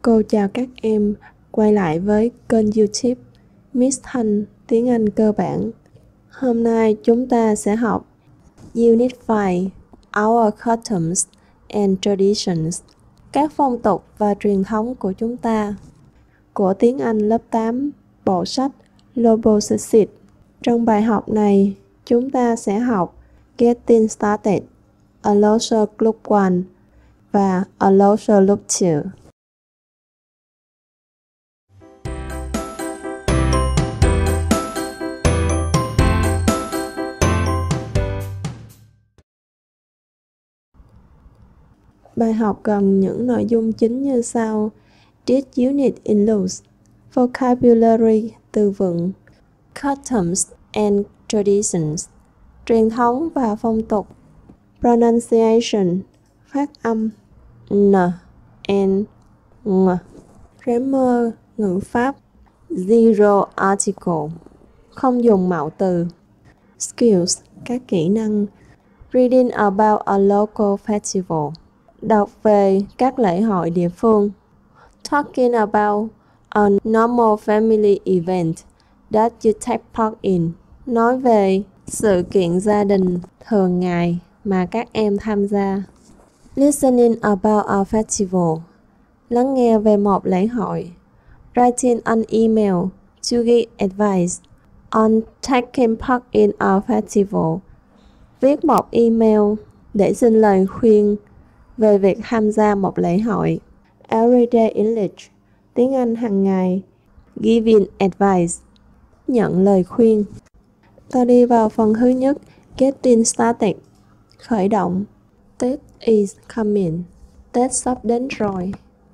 Cô chào các em quay lại với kênh YouTube Miss Thanh tiếng Anh cơ bản. Hôm nay chúng ta sẽ học Unit 5 Our Customs and Traditions, các phong tục và truyền thống của chúng ta, của tiếng Anh lớp 8, bộ sách Global Success. Trong bài học này, chúng ta sẽ học Getting Started, A Loser Group 1 và A Loser Group 2. Bài học gồm những nội dung chính như sau. This unit includes vocabulary, từ vựng, customs and traditions, truyền thống và phong tục, pronunciation, phát âm, n, n, ng, grammar, ngữ pháp, zero article, không dùng mạo từ, skills, các kỹ năng, reading about a local festival, đọc về các lễ hội địa phương, talking about a normal family event that you take part in, nói về sự kiện gia đình thường ngày mà các em tham gia, listening about a festival, lắng nghe về một lễ hội, writing an email to give advice on taking part in a festival, viết một email để xin lời khuyên về việc tham gia một lễ hội. Everyday English, tiếng Anh hàng ngày. Giving advice, nhận lời khuyên. Ta đi vào phần thứ nhất, Getting Started, khởi động. Tết is coming, Tết sắp đến rồi.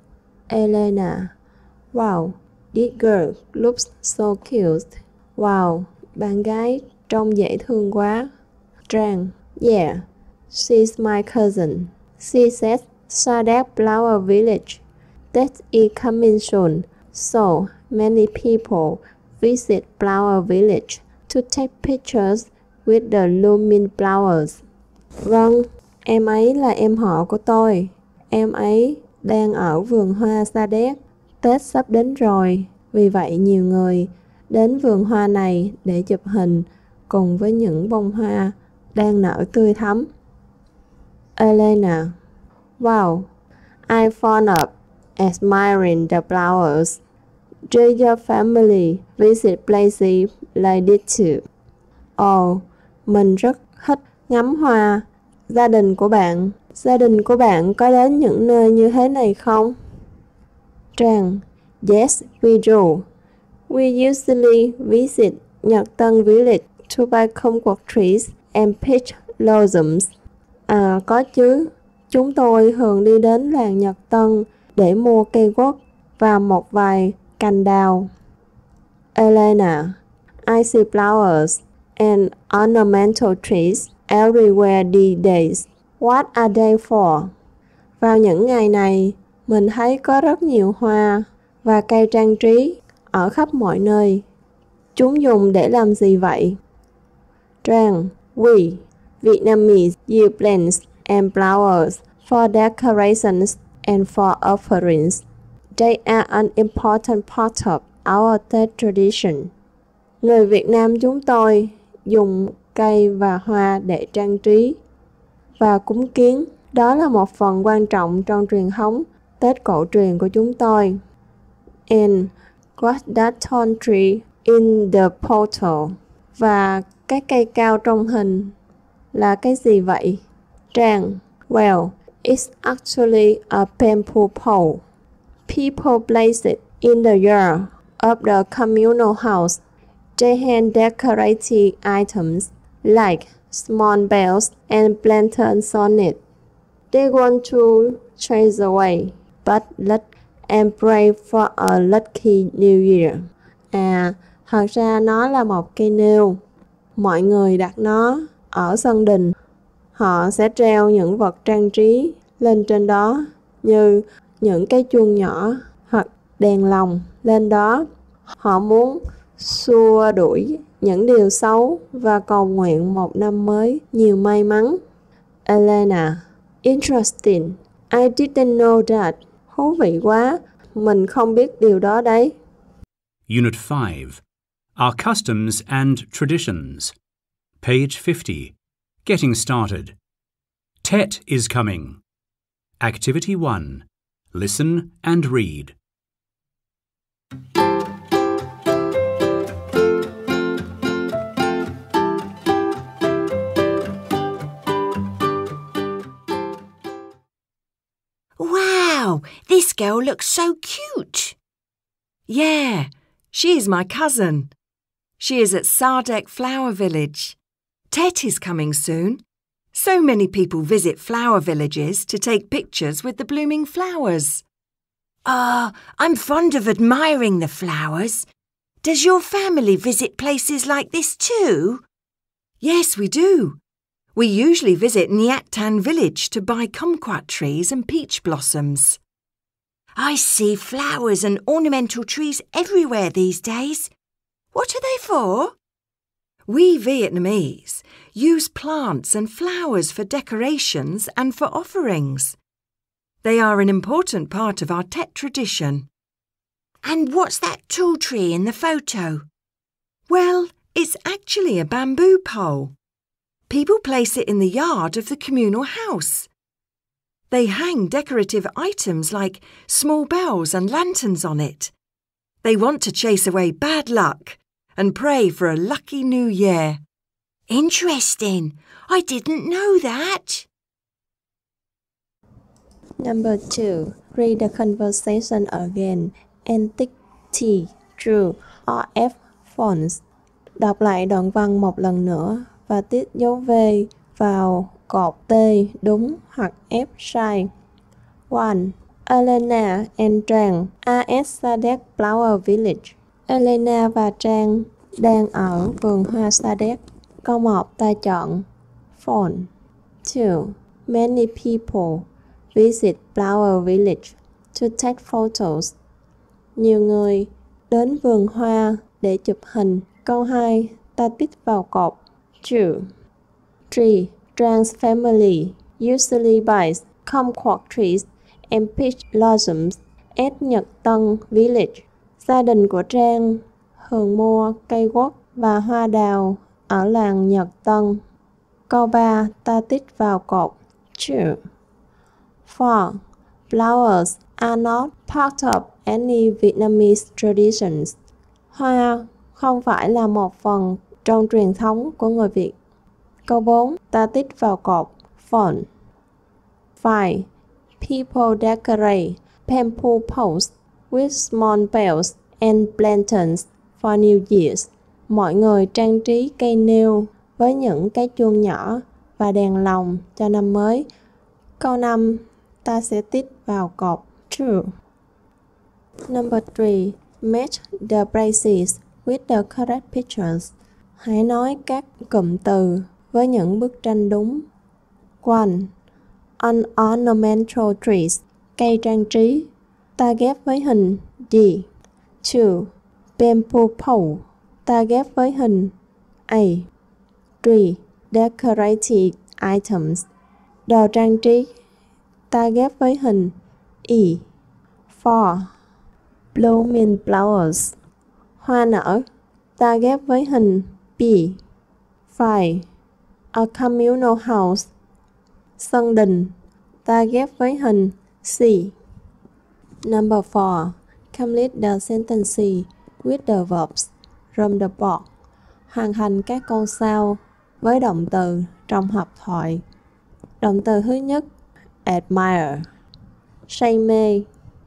Elena, wow, this girl looks so cute. Wow, bạn gái trông dễ thương quá. Trang, yeah, she's my cousin. She said Sadek Flower Village that is coming soon, so many people visit Flower Village to take pictures with the blooming flowers. Vâng, em ấy là em họ của tôi. Em ấy đang ở vườn hoa Sadek. Tết sắp đến rồi, vì vậy nhiều người đến vườn hoa này để chụp hình cùng với những bông hoa đang nở tươi thắm. Elena, wow, I fond of admiring the flowers. Do your family visit places like this too? Ồ, mình rất thích ngắm hoa. Gia đình của bạn có đến những nơi như thế này không? Trang, yes, we do. We usually visit Nhật Tân Village to buy kumquat trees and peach blossoms. À, có chứ. Chúng tôi thường đi đến làng Nhật Tân để mua cây quất và một vài cành đào. Elena, I see flowers and ornamental trees everywhere these days. What are they for? Vào những ngày này, mình thấy có rất nhiều hoa và cây trang trí ở khắp mọi nơi. Chúng dùng để làm gì vậy? Trang, we Vietnamese use plants and flowers for decorations and for offerings. They are an important part of our Tết tradition. Người Việt Nam chúng tôi dùng cây và hoa để trang trí và cúng kiến. Đó là một phần quan trọng trong truyền thống Tết cổ truyền của chúng tôi. And what's that tall tree in the photo? Và cái cây cao trong hình là cái gì vậy? Trang, well, it's actually a bamboo pole. People place it in the yard of the communal house. They hang decorative items like small bells and lanterns on it. They want to chase away bad luck and pray for a lucky new year. À, thật ra nó là một cây nêu. Mọi người đặt nó ở sân đình. Họ sẽ treo những vật trang trí lên trên đó như những cái chuông nhỏ hoặc đèn lồng lên đó. Họ muốn xua đuổi những điều xấu và cầu nguyện một năm mới nhiều may mắn. Elena, interesting. I didn't know that. Thú vị quá. mình không biết điều đó đấy. Unit 5. Our Customs and Traditions. Page 50. Getting started. Tet is coming. Activity 1. Listen and read. Wow, this girl looks so cute. Yeah, she is my cousin. She is at Sardek Flower Village. Tet is coming soon. So many people visit flower villages to take pictures with the blooming flowers. I'm fond of admiring the flowers. Does your family visit places like this too? Yes, we do. We usually visit Nyatan village to buy kumquat trees and peach blossoms. I see flowers and ornamental trees everywhere these days. What are they for? We Vietnamese use plants and flowers for decorations and for offerings. They are an important part of our Tet tradition. And what's that tall tree in the photo? Well, it's actually a bamboo pole. People place it in the yard of the communal house. They hang decorative items like small bells and lanterns on it. They want to chase away bad luck and pray for a lucky new year. Interesting. I didn't know that. Number 2. Read the conversation again. Antique T. True. RF Fonts. Đọc lại đoạn văn một lần nữa và tiết dấu V vào cột T đúng hoặc F sai. 1. Elena and Trang are at Sadek Flower Village. Elena và Trang đang ở vườn hoa Sadek. Câu 1 ta chọn phone. 2. Many people visit Flower Village to take photos. Nhiều người đến vườn hoa để chụp hình. Câu 2 ta tích vào cột true. 3. Drang's family usually buys kumquat trees and peach blossoms at Nhật Tân Village. Gia đình của Trang thường mua cây quất và hoa đào ở làng Nhật Tân. Câu 3 ta tích vào cột true. 4. Flowers are not part of any Vietnamese traditions. Hoa không phải là một phần trong truyền thống của người Việt. Câu 4 ta tích vào cột phone. 5. People decorate bamboo poles with small bells and lanterns for New Year's. Mọi người trang trí cây nêu với những cái chuông nhỏ và đèn lồng cho năm mới. Câu 5 ta sẽ tích vào cột true. Number 3. Match the phrases with the correct pictures. Hãy nói các cụm từ với những bức tranh đúng. 1. Unornamental trees. Cây trang trí. Ta ghép với hình D. 2. Bamboo pole. Ta ghép với hình A. 3. Decorative items. Đồ trang trí. Ta ghép với hình E. 4. Blooming flowers. Hoa nở. Ta ghép với hình B. 5. A communal house. Sân đình. Ta ghép với hình C. Number 4. Complete the sentence with the verbs from the box. Hoàn thành các câu sau với động từ trong học thoại. Động từ thứ nhất admire, say mê.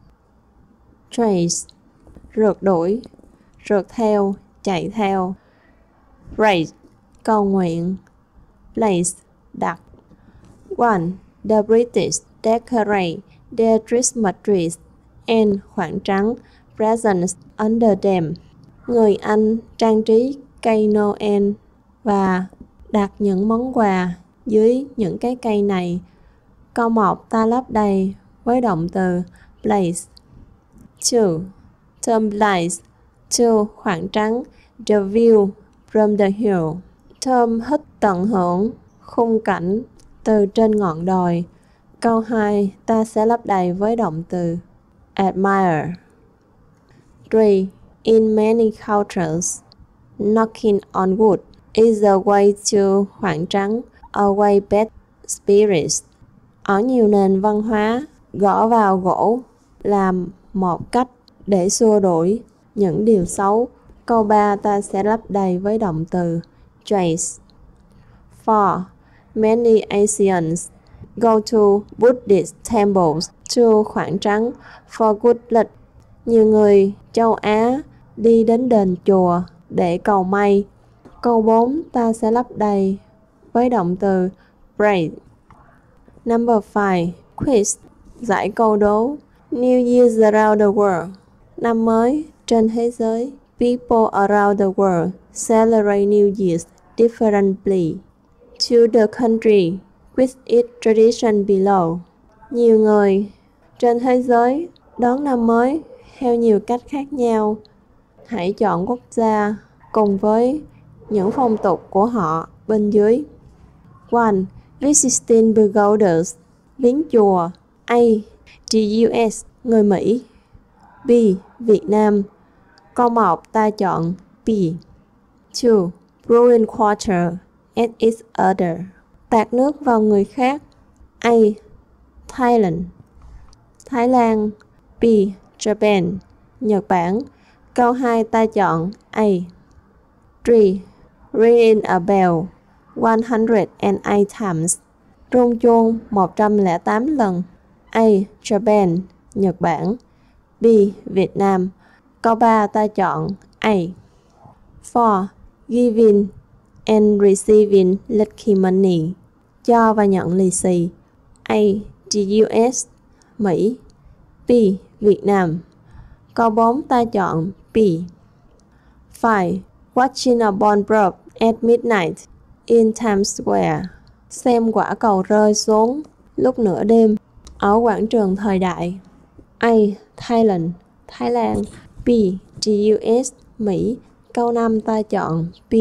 Chase, rượt đuổi, rượt theo, chạy theo. Pray, cầu nguyện. Place, đặt. 1. The British decorate their Christmas trees and khoảng trắng presents under them. Người Anh trang trí cây Noel và đặt những món quà dưới những cái cây này. Câu 1 ta lấp đầy với động từ place. 2. Term place. 2. Khoảng trắng the view from the hill. Term hít tận hưởng khung cảnh từ trên ngọn đồi. Câu 2 ta sẽ lấp đầy với động từ admire. 3. In many cultures, knocking on wood is a way to khoảng trắng, away bad spirits. Ở nhiều nền văn hóa, gõ vào gỗ là một cách để xua đuổi những điều xấu. Câu 3 ta sẽ lấp đầy với động từ chase. 4. Many Asians go to Buddhist temples to khoảng trắng for good luck. Nhiều người châu Á đi đến đền chùa để cầu may. Câu 4 ta sẽ lấp đầy với động từ pray. Number 5. Quiz. Giải câu đố. New Year's around the world. Năm mới trên thế giới. People around the world celebrate New Year's differently to the country with its tradition below. Nhiều người trên thế giới đón năm mới theo nhiều cách khác nhau. Hãy chọn quốc gia cùng với những phong tục của họ bên dưới. 1. Visiting pagodas. Viếng chùa. A. The US. Người Mỹ. B. Việt Nam. Câu 1 ta chọn B. 2. Ruin quarter at each other. Tạt nước vào người khác. A. Thailand. Thái Lan. B. Japan. Nhật Bản. Câu 2 ta chọn A. 3. Ring a bell 108 times. Rung chuông 108 lần. A. Japan. Nhật Bản. B. Việt Nam. Câu 3 ta chọn A. 4. Giving and receiving lucky money. Cho và nhận lì xì. A. The US. Mỹ. B. Việt Nam. Câu 4 ta chọn B. 5. Watching a bomb drop at midnight in Times Square. Xem quả cầu rơi xuống lúc nửa đêm ở quảng trường thời đại. A. Thailand. Thái Lan. B. The US. Mỹ. Câu 5 ta chọn B.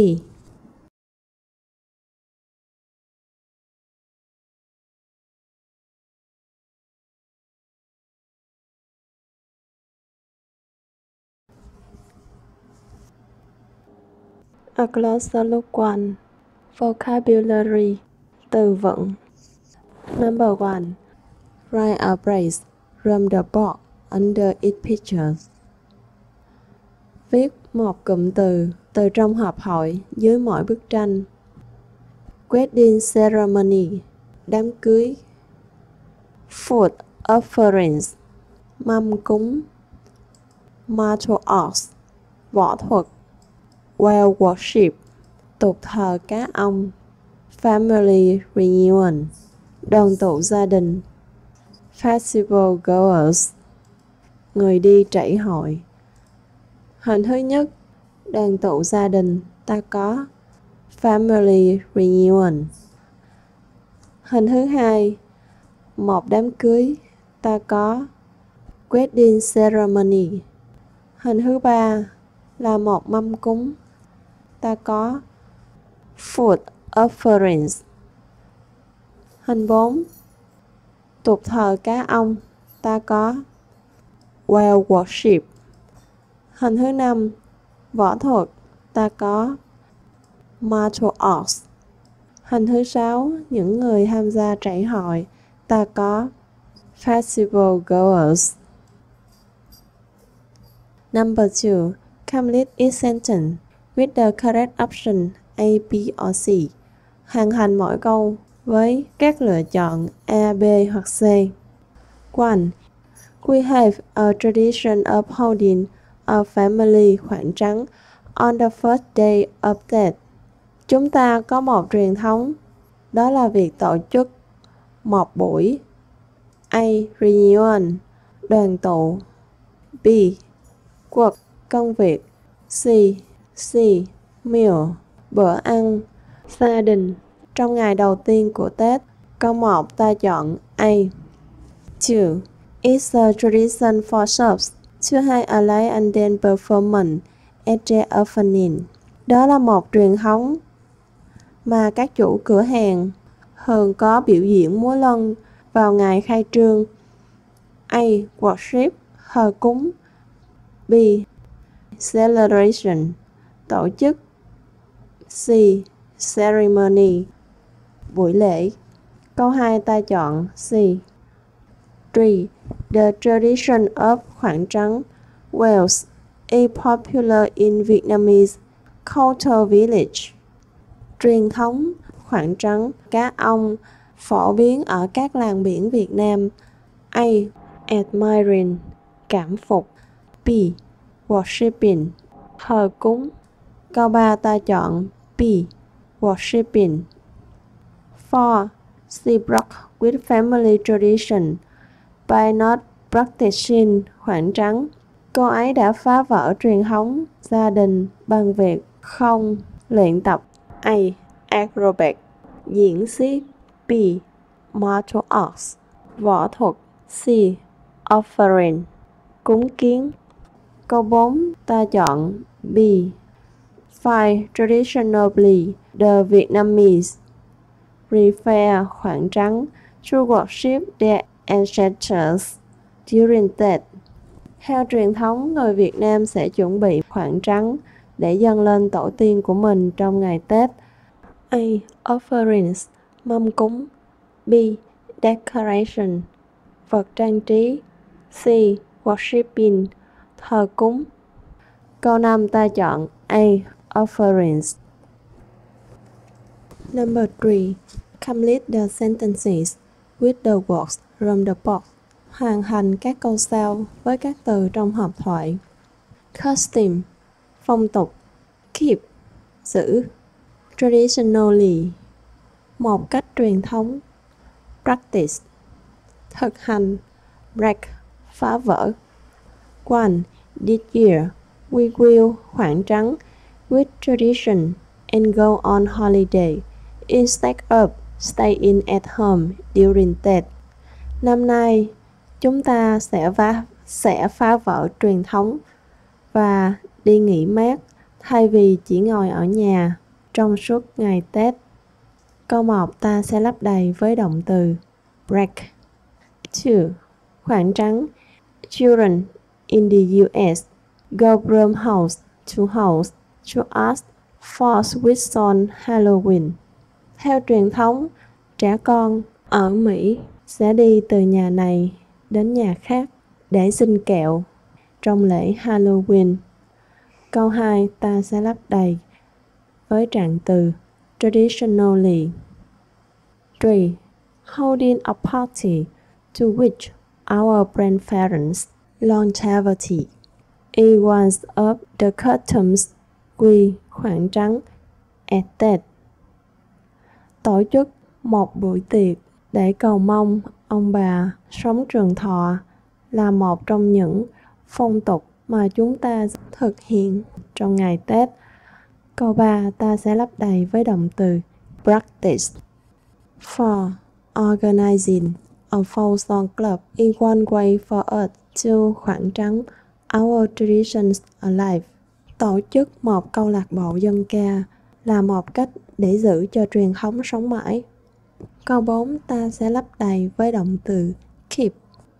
A closer look 1. Vocabulary. Từ vựng. Number 1. Write a phrase from the box under its pictures. Viết một cụm từ từ trong hộp hội dưới mỗi bức tranh. Wedding ceremony. Đám cưới. Food offerings. Mâm cúng. Martial arts. Võ thuật. Whale worship. Tục thờ cá ông. Family reunion. Đoàn tụ gia đình. Festival goers. Người đi trảy hội. Hình thứ nhất, đoàn tụ gia đình, ta có family reunion. Hình thứ hai, một đám cưới, ta có wedding ceremony. Hình thứ ba là một mâm cúng, ta có food offerings. Hình 4, tục thờ cá ông, ta có whale worship. Hình thứ 5, võ thuật, ta có martial arts. Hình thứ 6, những người tham gia trảy hội, ta có festival goers. Number 2. Complete each sentence with the correct option A, B or C. Hoàn thành mỗi câu với các lựa chọn A, B hoặc C. 1. We have a tradition of holding a family khoảng trắng on the first day of Tết. Chúng ta có một truyền thống, đó là việc tổ chức một buổi A. Reunion, đoàn tụ. B. Work, công việc. C. Meal, bữa ăn. Gia đình, trong ngày đầu tiên của Tết. Câu 1 ta chọn A. 2. It's a tradition for shops to have a light and dance performance at their opening. Đó là một truyền thống mà các chủ cửa hàng thường có biểu diễn múa lân vào ngày khai trương. A. Worship, thờ cúng. B. Celebration, tổ chức. C. Ceremony, buổi lễ. Câu 2 ta chọn C. 3. The tradition of khoảng trắng Wales, a popular in Vietnamese coastal village. Truyền thống khoảng trắng cá ong phổ biến ở các làng biển Việt Nam. A. Admiring, cảm phục. B. Worshipping, thờ cúng. Câu 3 ta chọn B. Worshipping. 4. She broke with family tradition by not practicing khoảng trắng. Cô ấy đã phá vỡ truyền thống gia đình bằng việc không luyện tập. A. Acrobat, diễn xiếc. B. Martial arts, võ thuật. C. Offering, cúng kiến. Câu 4 ta chọn B. 5. Traditionally, the Vietnamese prefer khoảng trắng to worship their ancestors during Tết. Theo truyền thống, người Việt Nam sẽ chuẩn bị khoảng trắng để dâng lên tổ tiên của mình trong ngày Tết. A. Offerings, mâm cúng. B. Decoration, vật trang trí. C. Worshipping, thờ cúng. Câu 5 ta chọn A. Offerings. Number 3. Complete the sentences with the words from the box. Hoàn thành các câu sau với các từ trong hộp thoại. Custom, phong tục. Keep, giữ. Traditionally, một cách truyền thống. Practice, thực hành. Break, phá vỡ. 1. This year, we will khoảng trắng with tradition and go on holiday instead of staying at home during Tết. Năm nay, chúng ta sẽ phá vỡ truyền thống và đi nghỉ mát thay vì chỉ ngồi ở nhà trong suốt ngày Tết. Câu 1 ta sẽ lấp đầy với động từ break. 2. Khoảng trắng. Children in the US go from house to ask for sweets on Halloween. Theo truyền thống, trẻ con ở Mỹ sẽ đi từ nhà này đến nhà khác để xin kẹo trong lễ Halloween. Câu 2 ta sẽ lấp đầy với trạng từ traditionally. 3. Holding a party to which our grandparents' longevity is one of the customs we khoảng trắng at Tết. Tổ chức một buổi tiệc để cầu mong ông bà sống trường thọ là một trong những phong tục mà chúng ta thực hiện trong ngày Tết. Câu 3 ta sẽ lấp đầy với động từ practice. 4. Organizing a folk song club is one way for us to khoảng trắng our traditions alive. Tổ chức một câu lạc bộ dân ca là một cách để giữ cho truyền thống sống mãi. Câu 4 ta sẽ lấp đầy với động từ keep.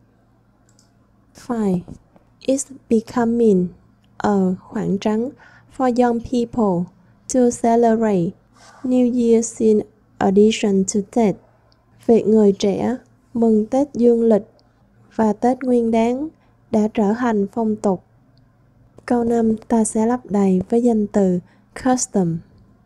5. It's becoming a khoảng trắng for young people to celebrate New Year's in addition to Tết. Việc người trẻ mừng Tết dương lịch và Tết Nguyên Đán đã trở thành phong tục. Câu 5 ta sẽ lấp đầy với danh từ custom.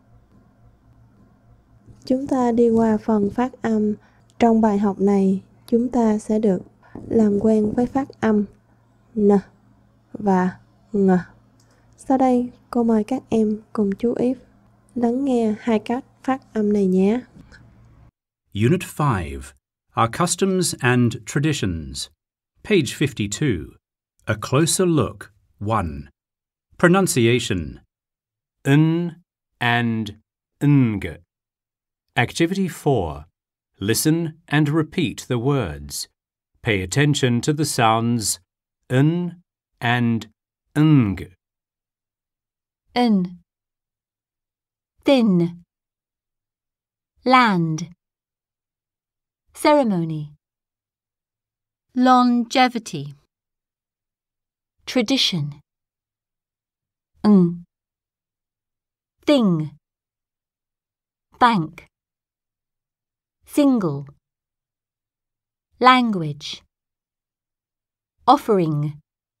Chúng ta đi qua phần phát âm. Trong bài học này, chúng ta sẽ được làm quen với phát âm n và ng. Sau đây, cô mời các em cùng chú ý lắng nghe hai cách phát âm này nhé. Unit 5. Our Customs and Traditions. Page 52. A Closer Look. 1. Pronunciation. N and ng. Activity 4. Listen and repeat the words. Pay attention to the sounds n and ng. N. Thin. Land. Ceremony. Longevity. Tradition. Thing, bank, single, language, offering.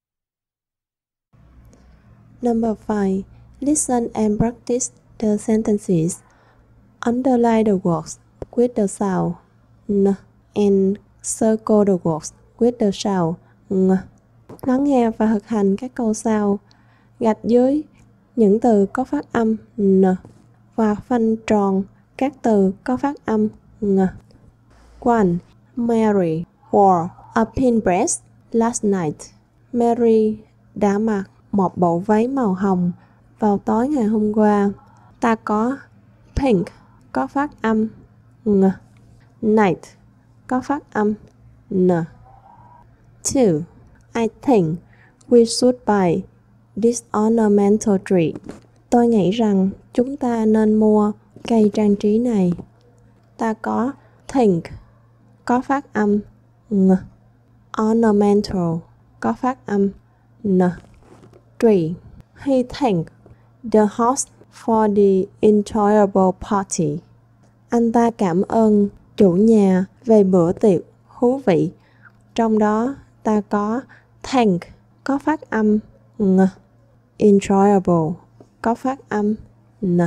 Number 5. Listen and practice the sentences. Underline the words with the sound N and circle the words with the sound ng. Lắng nghe và thực hành các câu sau. Gạch dưới những từ có phát âm N và phanh tròn các từ có phát âm ng. 1. Mary wore a pink dress last night. Mary đã mặc một bộ váy màu hồng vào tối ngày hôm qua. Ta có pink có phát âm ng, night có phát âm n. 2. I think we should buy this ornamental tree. Tôi nghĩ rằng chúng ta nên mua cây trang trí này. Ta có think có phát âm ng, ornamental có phát âm n. 3. He thanked the host for the enjoyable party. Anh ta cảm ơn chủ nhà về bữa tiệc thú vị. Trong đó ta có thank có phát âm ng, enjoyable có phát âm n.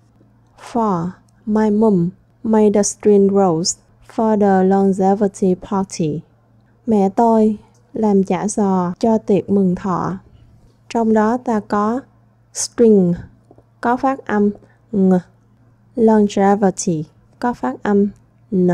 4. My mom made a string rose for the longevity party. Mẹ tôi làm chả giò cho tiệc mừng thọ. Trong đó ta có string có phát âm ng, longevity có phát âm n.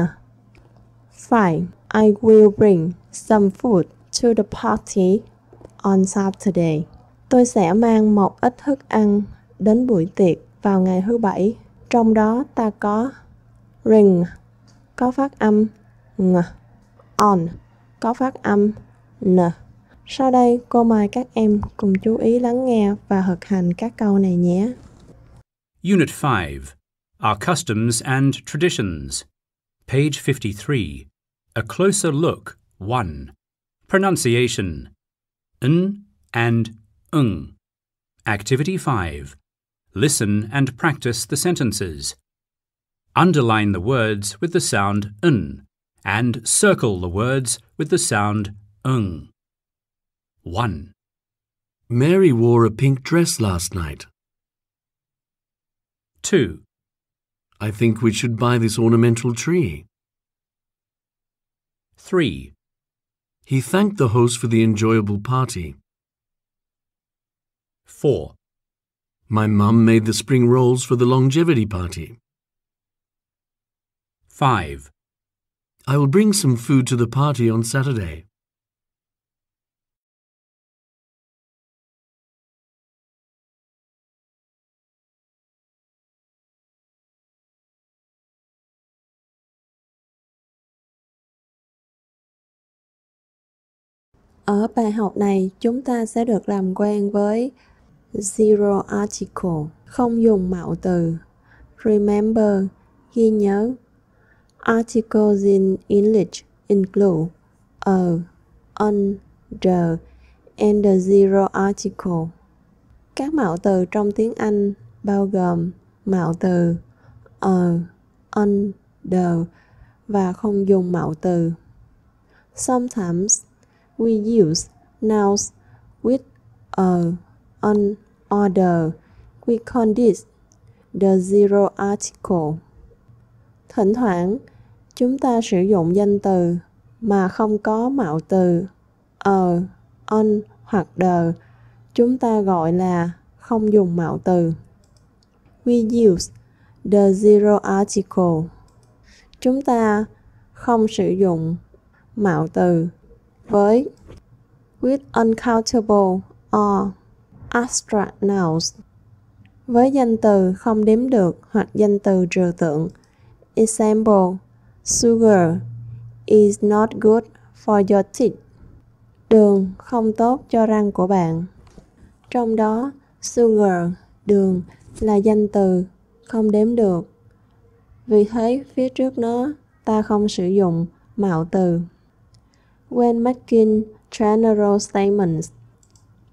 5. I will bring some food to the party on Saturday. Tôi sẽ mang một ít thức ăn đến buổi tiệc vào ngày thứ Bảy. Trong đó ta có bring có phát âm ng, on có phát âm n. Sau đây cô mời các em cùng chú ý lắng nghe và thực hành các câu này nhé. Unit 5. Our Customs and Traditions. Page 53. A Closer Look 1. Pronunciation N and ng. Activity 5. Listen and practice the sentences. Underline the words with the sound n and circle the words with the sound ng. 1. Mary wore a pink dress last night. 2. I think we should buy this ornamental tree. 3. He thanked the host for the enjoyable party. 4. My mum made the spring rolls for the longevity party. 5. I will bring some food to the party on Saturday. Ở bài học này, chúng ta sẽ được làm quen với zero article, không dùng mạo từ. Remember, ghi nhớ. Articles in English include a, on, the, and the zero article. Các mạo từ trong tiếng Anh bao gồm mạo từ a, on, the và không dùng mạo từ. Sometimes we use nouns with a, on, or the. We call this the zero article. Thỉnh thoảng, chúng ta sử dụng danh từ mà không có mạo từ a, on hoặc the. Chúng ta gọi là không dùng mạo từ. We use the zero article. Chúng ta không sử dụng mạo từ với with uncountable or abstract nouns, với danh từ không đếm được hoặc danh từ trừu tượng. Example: Sugar is not good for your teeth. Đường không tốt cho răng của bạn. Trong đó, sugar, đường là danh từ không đếm được. Vì thế, phía trước nó, ta không sử dụng mạo từ. When making general statements,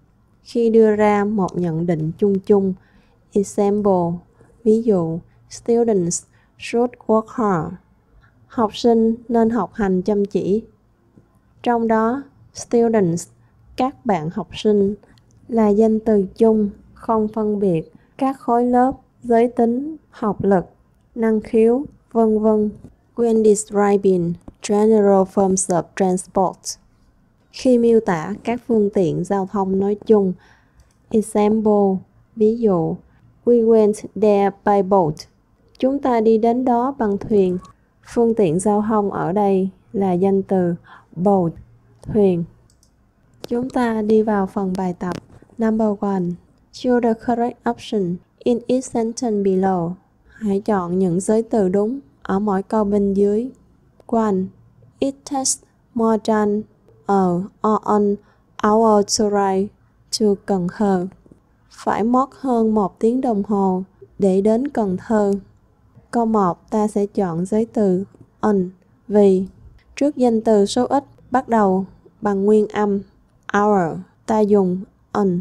khi đưa ra một nhận định chung chung. Example, ví dụ, students should work hard. Học sinh nên học hành chăm chỉ. Trong đó, students, các bạn học sinh, là danh từ chung, không phân biệt các khối lớp, giới tính, học lực, năng khiếu, vân vân. When describing general forms of transport, khi miêu tả các phương tiện giao thông nói chung. Example, ví dụ, we went there by boat. Chúng ta đi đến đó bằng thuyền. Phương tiện giao thông ở đây là danh từ boat, thuyền. Chúng ta đi vào phần bài tập. Number 1. Choose the correct option in each sentence below. Hãy chọn những giới từ đúng ở mỗi câu bên dưới. 1. It takes more than or an hour to ride to Cần Thơ. Phải mất hơn 1 tiếng đồng hồ để đến Cần Thơ. Câu 1 ta sẽ chọn giới từ an vì trước danh từ số ít bắt đầu bằng nguyên âm hour, ta dùng an.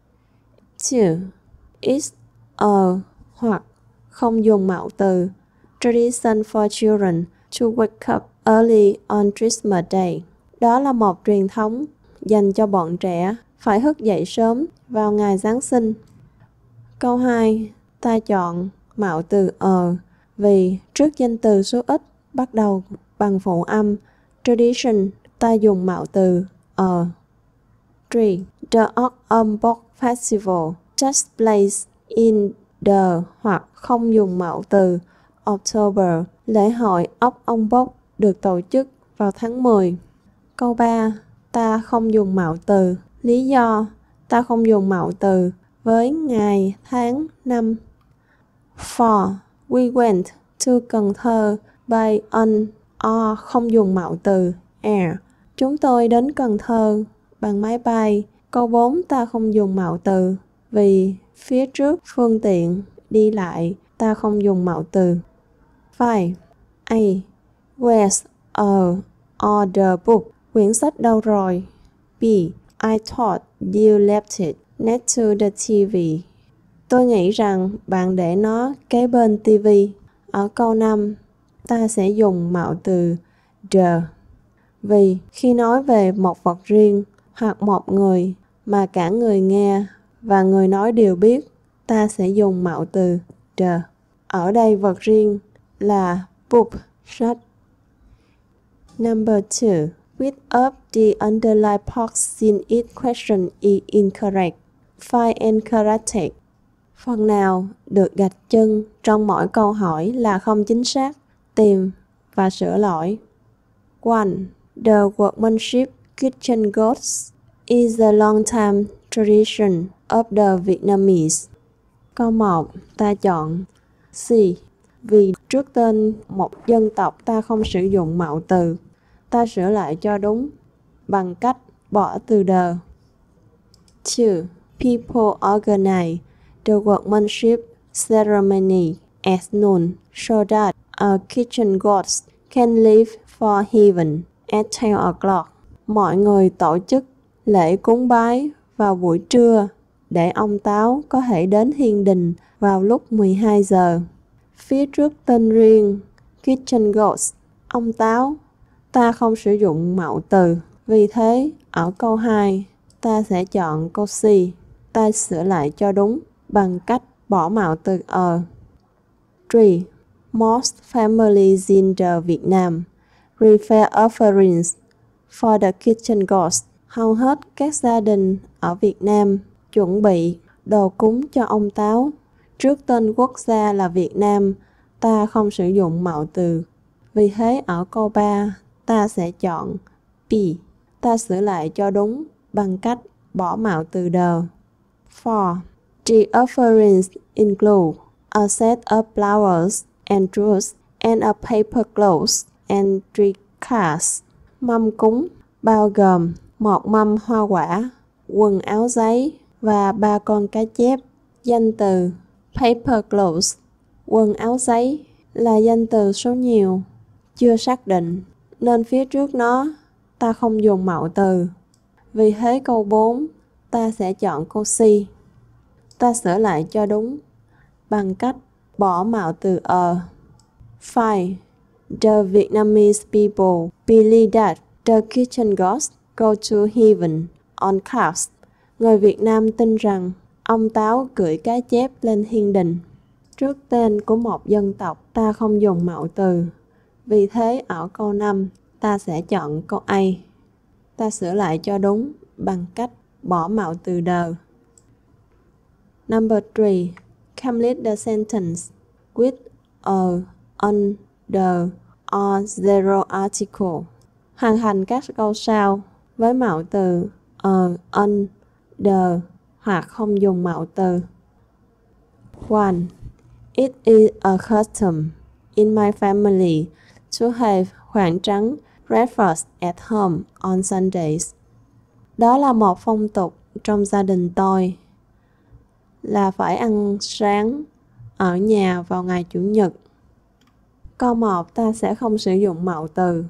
2. It's a hoặc không dùng mạo từ tradition for children to wake up early on Christmas Day. Đó là một truyền thống dành cho bọn trẻ phải thức dậy sớm vào ngày Giáng sinh. Câu 2, ta chọn mạo từ vì trước danh từ số ít bắt đầu bằng phụ âm tradition, ta dùng mạo từ 3. The Ốc Âm Bốc Festival takes place in the hoặc không dùng mạo từ October. Lễ hội ốc ông bốc được tổ chức vào tháng 10. Câu 3, ta không dùng mạo từ. Lý do, ta không dùng mạo từ với ngày, tháng, năm. 4. We went to Cần Thơ by an or không dùng mạo từ air. Chúng tôi đến Cần Thơ bằng máy bay. Câu 4 ta không dùng mạo từ vì phía trước phương tiện đi lại ta không dùng mạo từ. 5. A. Where's or the book? Quyển sách đâu rồi? B. I thought you left it next to the TV. Tôi nghĩ rằng bạn để nó kế bên TV. Ở câu 5, ta sẽ dùng mạo từ the. Vì khi nói về một vật riêng hoặc một người mà cả người nghe và người nói đều biết, ta sẽ dùng mạo từ the. Ở đây vật riêng là book, sách. Number 2. With up the underlined parts in each question is incorrect. Find and correct it. Phần nào được gạch chân trong mỗi câu hỏi là không chính xác. Tìm và sửa lỗi. 1. The workmanship kitchen gods is a long-time tradition of the Vietnamese. Câu 1, ta chọn C. Vì trước tên một dân tộc ta không sử dụng mạo từ. Ta sửa lại cho đúng bằng cách bỏ từ the. 2. People organize the workmanship ceremony at noon so that our kitchen gods can leave for heaven at 10 o'clock. Mọi người tổ chức lễ cúng bái vào buổi trưa để ông Táo có thể đến thiên đình vào lúc 12 giờ. Phía trước tên riêng kitchen gods, ông Táo, ta không sử dụng mạo từ. Vì thế, ở câu 2, ta sẽ chọn câu C. Ta sửa lại cho đúng bằng cách bỏ mạo từ 3. Most families in the Vietnam prepare offerings for the kitchen gods. Hầu hết các gia đình ở Việt Nam chuẩn bị đồ cúng cho ông Táo. Trước tên quốc gia là Việt Nam, ta không sử dụng mạo từ. Vì thế ở câu 3, ta sẽ chọn B. Ta sửa lại cho đúng bằng cách bỏ mạo từ the. 4. The offerings include a set of flowers and fruits and a paper cloth and 3 cards. Mâm cúng bao gồm một mâm hoa quả, quần áo giấy và 3 con cá chép. Danh từ paper clothes, quần áo giấy là danh từ số nhiều, chưa xác định, nên phía trước nó ta không dùng mạo từ. Vì thế câu 4, ta sẽ chọn câu C. Ta sửa lại cho đúng bằng cách bỏ mạo từ 5. The Vietnamese people believe that the kitchen ghosts go to heaven on cars. Người Việt Nam tin rằng ông Táo cưỡi cá chép lên thiên đình. Trước tên của một dân tộc, ta không dùng mạo từ. Vì thế ở câu 5, ta sẽ chọn câu A. Ta sửa lại cho đúng bằng cách bỏ mạo từ the. Number 3. Complete the sentence with a, on, the, or zero article. Hoàn thành các câu sau với mạo từ a, on, the hoặc không dùng mạo từ. 1. It is a custom in my family to have khoản trắng breakfast at home on Sundays. Đó là một phong tục trong gia đình tôi là phải ăn sáng ở nhà vào ngày Chủ nhật. Câu 1 ta sẽ không sử dụng mạo từ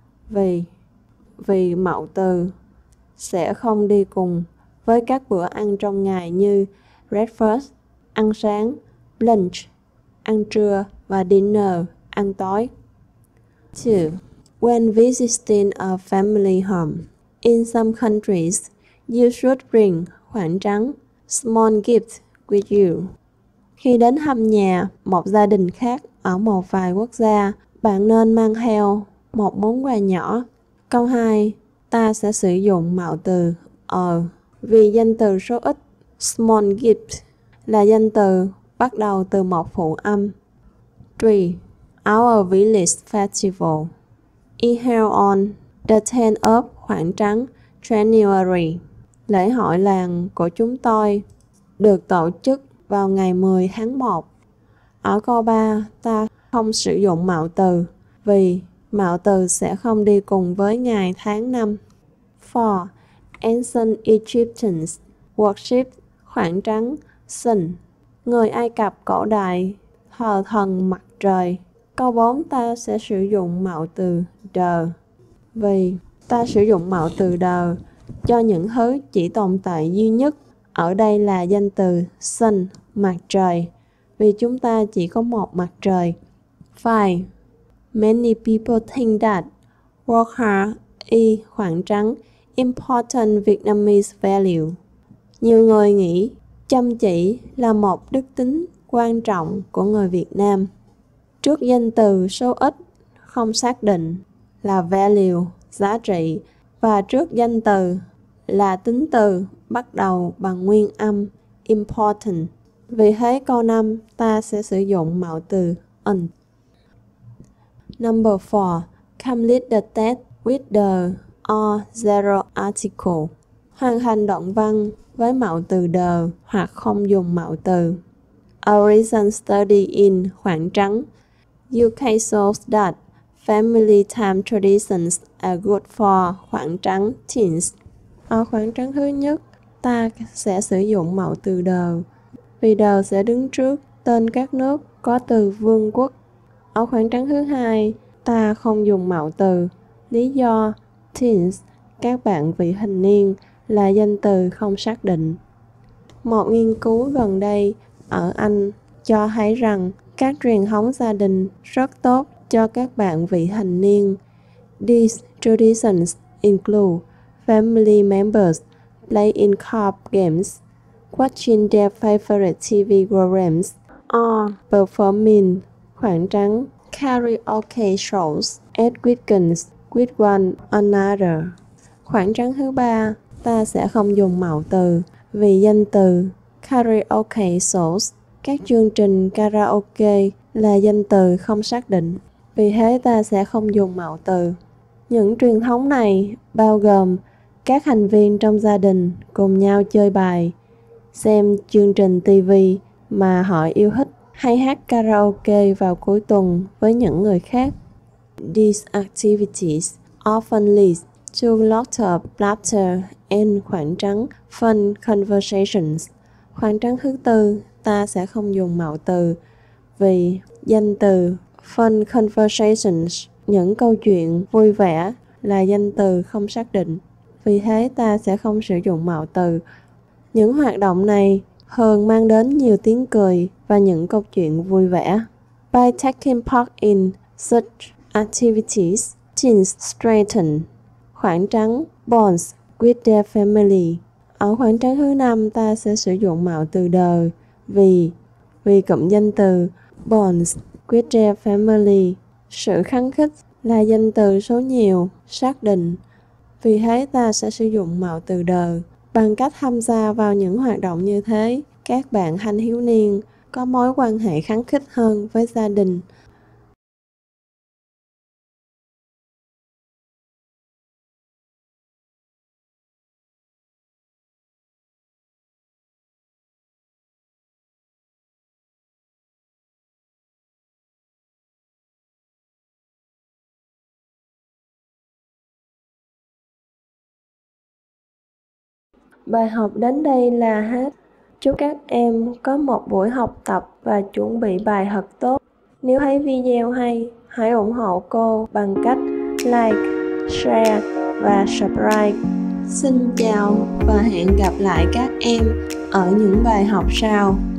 vì mạo từ sẽ không đi cùng với các bữa ăn trong ngày như breakfast, ăn sáng, lunch, ăn trưa và dinner, ăn tối. 2. When visiting a family home, in some countries, you should bring khoản trắng small gift with you. Khi đến thăm nhà một gia đình khác ở một vài quốc gia, bạn nên mang theo một món quà nhỏ. Câu 2, ta sẽ sử dụng mạo từ vì danh từ số ít small gift là danh từ bắt đầu từ một phụ âm. 3. Our village festival is held on the 10th of khoảng trắng January. Lễ hội làng của chúng tôi được tổ chức vào ngày 10 tháng 1. Ở câu 3, ta không sử dụng mạo từ vì mạo từ sẽ không đi cùng với ngày tháng năm. 4. Ancient Egyptians worship khoảng trắng sun. Người Ai Cập cổ đại thờ thần mặt trời. Câu 4 ta sẽ sử dụng mạo từ the vì ta sử dụng mạo từ the cho những thứ chỉ tồn tại duy nhất. Ở đây là danh từ sun, mặt trời, vì chúng ta chỉ có một mặt trời. 5. Many people think that work hard is khoảng trắng important Vietnamese value. Nhiều người nghĩ chăm chỉ là một đức tính quan trọng của người Việt Nam. Trước danh từ số ít không xác định là value, giá trị, và trước danh từ là tính từ bắt đầu bằng nguyên âm important. Vì thế câu 5 ta sẽ sử dụng mạo từ on. Number 4. Complete the text with the or zero article. Hoàn thành đoạn văn với mạo từ the hoặc không dùng mạo từ. A recent study in khoảng trắng UK shows that family time traditions are good for khoảng trắng teens. Ở khoảng trắng thứ nhất, ta sẽ sử dụng mạo từ the vì the sẽ đứng trước tên các nước có từ vương quốc. Ở khoảng trắng thứ hai, ta không dùng mạo từ. Lý do teens, các bạn vị thành niên, là danh từ không xác định. Một nghiên cứu gần đây ở Anh cho thấy rằng các truyền thống gia đình rất tốt cho các bạn vị thành niên. These traditions include family members playing card games, watching their favorite TV programs, or performing khoảng trắng karaoke shows at weekends with one another. Khoảng trắng thứ ba, ta sẽ không dùng mạo từ vì danh từ karaoke shows, các chương trình karaoke, là danh từ không xác định. Vì thế ta sẽ không dùng mạo từ. Những truyền thống này bao gồm các thành viên trong gia đình cùng nhau chơi bài, xem chương trình TV mà họ yêu thích, hay hát karaoke vào cuối tuần với những người khác. These activities often lead to lots of laughter and khoảng trắng fun conversations. Khoảng trắng thứ tư, ta sẽ không dùng mạo từ vì danh từ fun conversations, những câu chuyện vui vẻ, là danh từ không xác định. Vì thế ta sẽ không sử dụng mạo từ Những hoạt động này thường mang đến nhiều tiếng cười và những câu chuyện vui vẻ. By taking part in such activities, teens strengthen khoảng trắng bonds with their family. Ở khoảng trắng thứ 5, ta sẽ sử dụng mạo từ đời vì cụm danh từ bonds with their family. Sự khăng khít là danh từ số nhiều, xác định. Vì thế ta sẽ sử dụng mạo từ đời. Bằng cách tham gia vào những hoạt động như thế, các bạn thanh thiếu niên có mối quan hệ khăng khít hơn với gia đình. Bài học đến đây là hết. Chúc các em có một buổi học tập và chuẩn bị bài thật tốt. Nếu thấy video hay, hãy ủng hộ cô bằng cách like, share và subscribe. Xin chào và hẹn gặp lại các em ở những bài học sau.